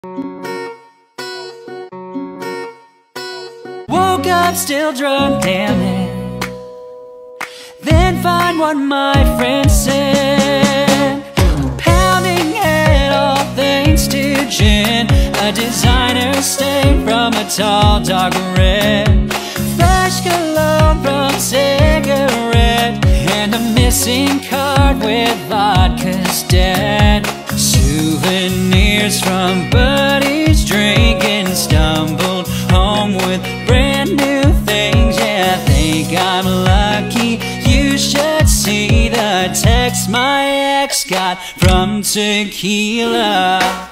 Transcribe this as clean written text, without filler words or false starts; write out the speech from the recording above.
Woke up still drunk, damn it. Then find what my friend said. Pounding head, all thanks to gin. A designer stain from a tall dark red. Fresh cologne from cigarette. And a missing card with vodka's dead. Souvenirs from buddies drinking. Stumbled home with brand new things. Yeah, I think I'm lucky. You should see the text my ex got from tequila.